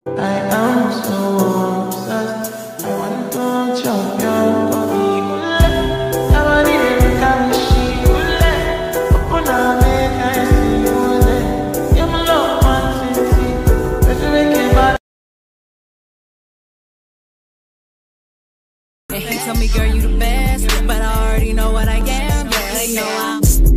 I am so obsessed. I want to chop your body. I want it to come she open up, make I see you. You my love, man, see. Let's make it bad. And he told me, girl, you the best, but I already know what I am. Yeah, you know I'm.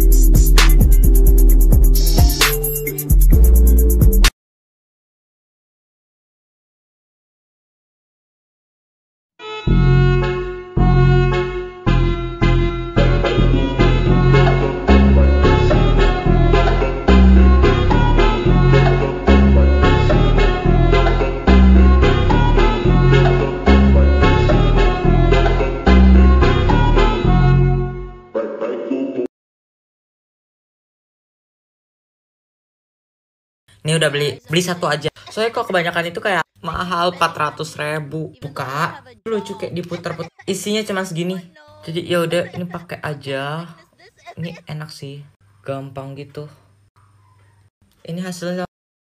Ini udah beli satu aja. Soalnya kok kebanyakan itu kayak mahal 400.000. Buka lucu kayak diputer-puter. Isinya cuma segini. Jadi ya udah ini pakai aja. Ini enak sih. Gampang gitu. Ini hasilnya.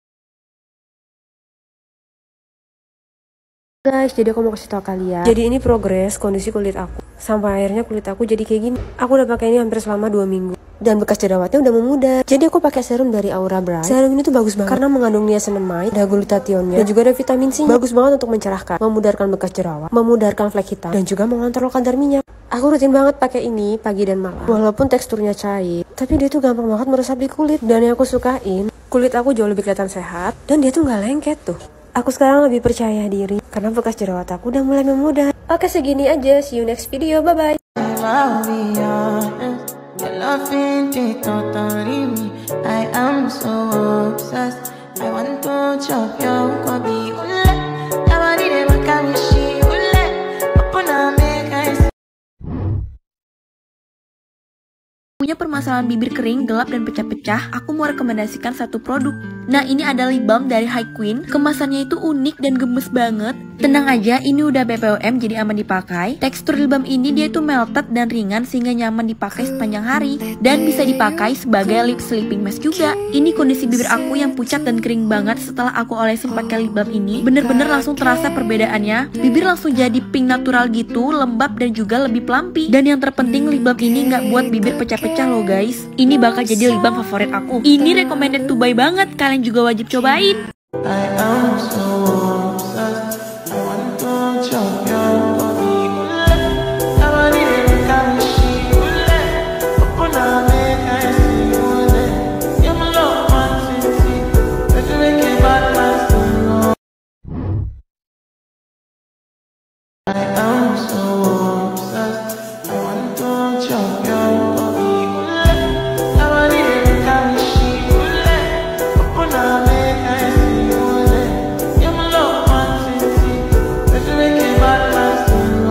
Guys, jadi aku mau kasih tau kalian. Jadi ini progres kondisi kulit aku. Sampai akhirnya kulit aku jadi kayak gini. Aku udah pakai ini hampir selama 2 minggu. Dan bekas jerawatnya udah memudar. Jadi aku pakai serum dari Aura Bright. Serum ini tuh bagus banget karena mengandung niacinamide, ada glutathionnya, dan juga ada vitamin C. Bagus banget untuk mencerahkan, memudarkan bekas jerawat, memudarkan flek hitam, dan juga mengontrol kadar minyak. Aku rutin banget pakai ini pagi dan malam. Walaupun teksturnya cair, tapi dia tuh gampang banget meresap di kulit. Dan yang aku sukain, kulit aku jauh lebih kelihatan sehat dan dia tuh nggak lengket tuh. Aku sekarang lebih percaya diri karena bekas jerawat aku udah mulai memudar. Oke, segini aja. See you next video. Bye-bye. I'll be honest, your love ain't it totally me. I am so obsessed. I want to chop your body. I want it to come she open up, make I see. Punya permasalahan bibir kering, gelap, dan pecah-pecah, aku mau rekomendasikan satu produk. Nah, ini ada lip balm dari High Queen. Kemasannya itu unik dan gemes banget. Tenang aja, ini udah BPOM jadi aman dipakai. Tekstur lip balm ini dia tuh melted dan ringan sehingga nyaman dipakai sepanjang hari. Dan bisa dipakai sebagai lip sleeping mask juga. Ini kondisi bibir aku yang pucat dan kering banget setelah aku olesin pakai lip balm ini. Bener-bener langsung terasa perbedaannya. Bibir langsung jadi pink natural gitu, lembab dan juga lebih plumpy. Dan yang terpenting lip balm ini nggak buat bibir pecah-pecah loh guys. Ini bakal jadi lip balm favorit aku. Ini recommended to buy banget, kalian juga wajib cobain. I am so obsessed. I want to chop your body. I want it to come she open up, make I see you. You my love, man, see. Let's make it bad, man, see. I am so obsessed. I want to chop your body. I want it to come she open up, make I see you. You my love, man, see. Let's make it bad, man, see.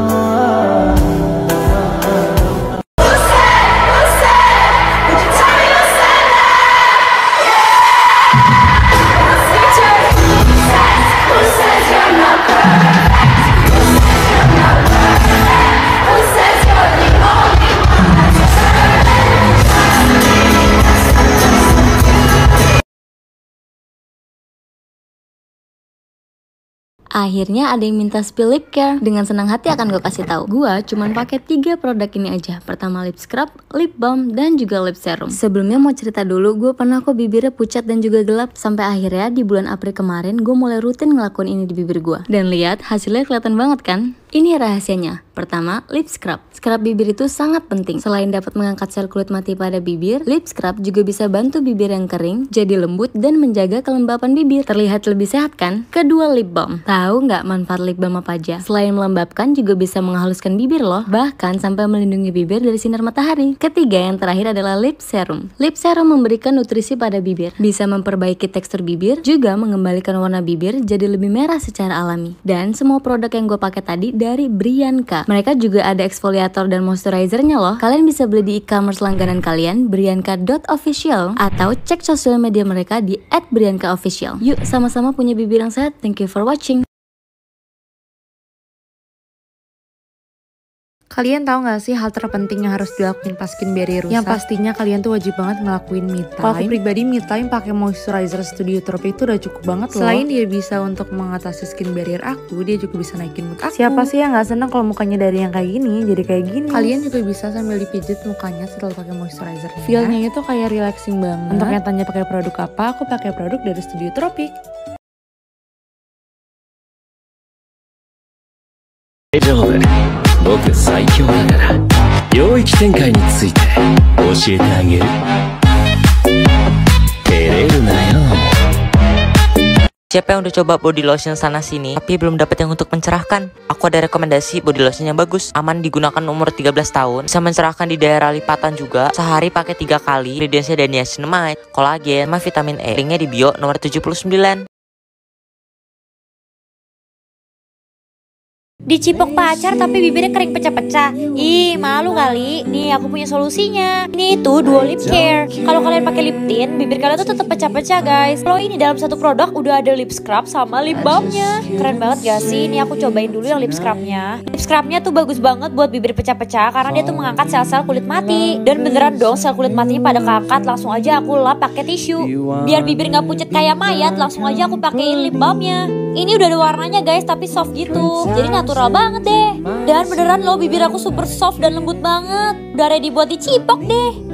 Akhirnya ada yang minta spill lip care. Dengan senang hati akan gue kasih tahu. Gua cuman pakai 3 produk ini aja. Pertama lip scrub, lip balm, dan juga lip serum. Sebelumnya mau cerita dulu, gue pernah kok bibirnya pucat dan juga gelap. Sampai akhirnya di bulan April kemarin gue mulai rutin ngelakuin ini di bibir gue. Dan lihat hasilnya kelihatan banget kan? Ini rahasianya. Pertama, lip scrub. Scrub bibir itu sangat penting. Selain dapat mengangkat sel kulit mati pada bibir, lip scrub juga bisa bantu bibir yang kering jadi lembut dan menjaga kelembapan bibir. Terlihat lebih sehat kan? Kedua, lip balm. Tahu nggak manfaat lip balm apa aja? Selain melembabkan, juga bisa menghaluskan bibir loh. Bahkan sampai melindungi bibir dari sinar matahari. Ketiga, yang terakhir adalah lip serum. Lip serum memberikan nutrisi pada bibir. Bisa memperbaiki tekstur bibir, juga mengembalikan warna bibir jadi lebih merah secara alami. Dan semua produk yang gue pakai tadi dari Brianka. Mereka juga ada exfoliator dan moisturizernya loh. Kalian bisa beli di e-commerce langganan kalian, brianka.official, atau cek sosial media mereka di @briankaofficial. Yuk sama-sama punya bibir yang sehat. Thank you for watching. Kalian tahu gak sih hal terpenting yang harus dilakuin pas skin barrier rusak? Yang pastinya kalian tuh wajib banget ngelakuin me time. Kalau aku pribadi me time pakai moisturizer Studio Tropic itu udah cukup banget loh. Selain dia bisa untuk mengatasi skin barrier aku, dia juga bisa naikin mood aku. Siapa sih yang gak seneng kalau mukanya dari yang kayak gini jadi kayak gini? Kalian juga bisa sambil dipijit mukanya setelah pakai moisturizer. Feelnya itu kayak relaxing banget. Untuk yang tanya pakai produk apa, aku pakai produk dari Studio Tropic. 大丈夫、僕最強だから領域展開について教えてあげる。照れるなよ。 Siapa yang udah coba body lotion sana sini tapi belum dapat yang untuk mencerahkan? Aku ada rekomendasi body lotion yang bagus, aman digunakan umur 13 tahun, bisa mencerahkan di daerah lipatan juga. Sehari pakai 3 kali. Ingredientsnya ada niacinamide, kolagen, sama vitamin E. Linknya di bio nomor 79. Dicipok pacar tapi bibirnya kering pecah-pecah. Ih, malu kali. Nih aku punya solusinya. Ini itu Duo Lip Care. Kalau kalian pakai lip tint, bibir kalian tuh tetap pecah-pecah guys. Kalau ini dalam satu produk udah ada lip scrub sama lip balmnya. Keren banget gak sih? Ini aku cobain dulu yang lip scrubnya. Lip scrubnya tuh bagus banget buat bibir pecah-pecah karena dia tuh mengangkat sel-sel kulit mati. Dan beneran dong sel kulit matinya pada keangkat. Langsung aja aku lap pakai tisu. Biar bibir nggak pucet kayak mayat, langsung aja aku pakein lip balmnya. Ini udah ada warnanya guys, tapi soft gitu. Jadi natural banget deh. Dan beneran loh bibir aku super soft dan lembut banget. Udah ready buat dicipok deh.